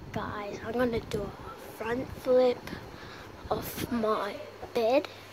Guys, I'm gonna do a front flip off my bed.